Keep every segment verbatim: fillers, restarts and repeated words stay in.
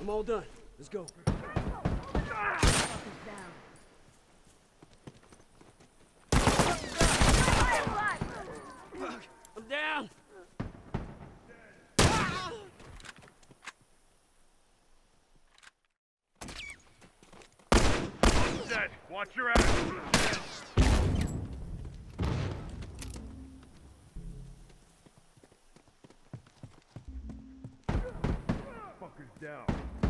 I'm all done. Let's go. I'm down. Dead. Watch your ass. Fuckers down.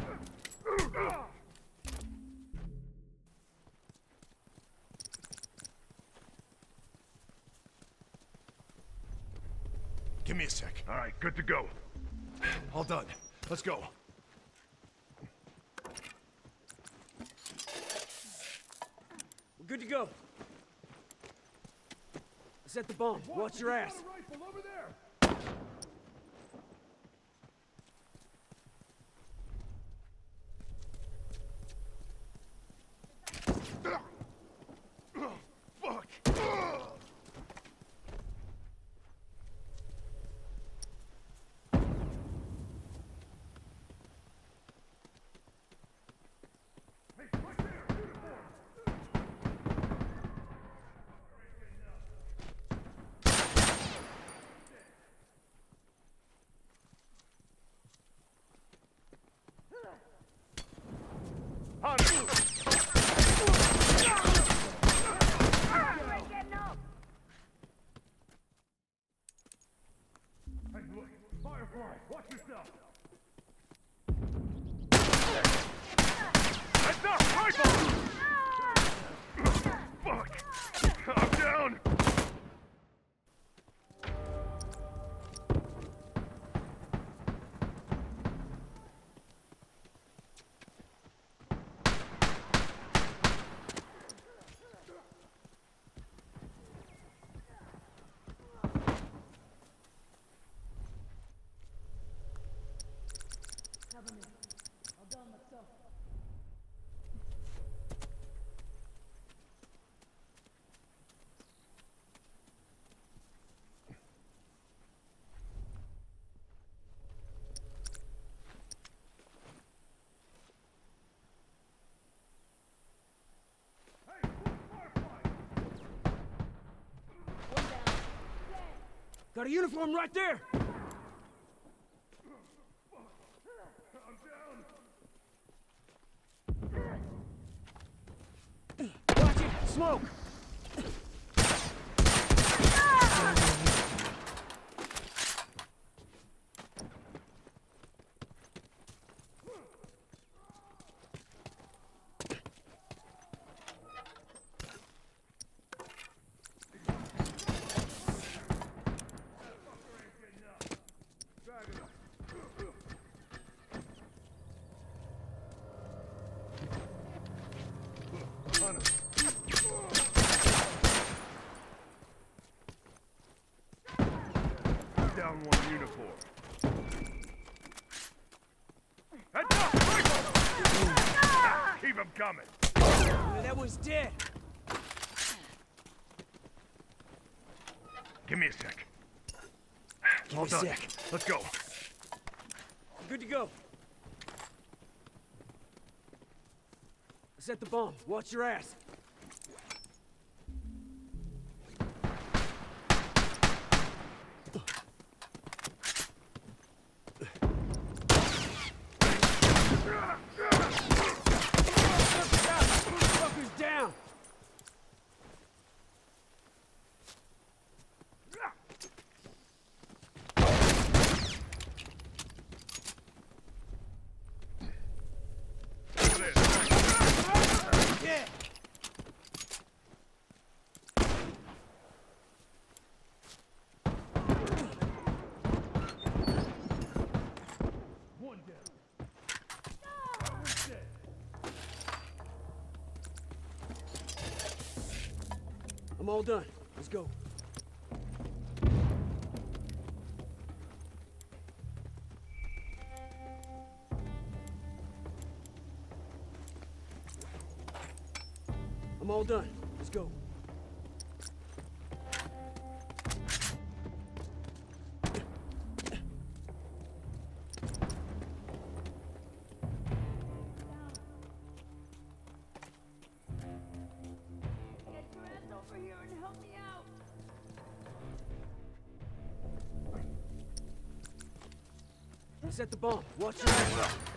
Give me a sec. All right, good to go. All done. Let's go. We're good to go. Set the bomb. Watch your ass. Rifle over there. Fuck! Hey, right there. Uniform. Hunter. Hey, look. Firefly, watch yourself. That's up! Rifle! Fuck! I'm down! Got a uniform right there. Watch it. Smoke. Down one uniform. Heads up! Rifle! Keep him coming. Yeah, that one's dead. Give me a sec. Give All me a done. sec. Let's go. Good to go. Set the bomb. Watch your ass. Fuckers down. Yeah. One down. That one's dead. I'm all done. Let's go. I'm all done. Let's go. Set the bomb. Watch your ass.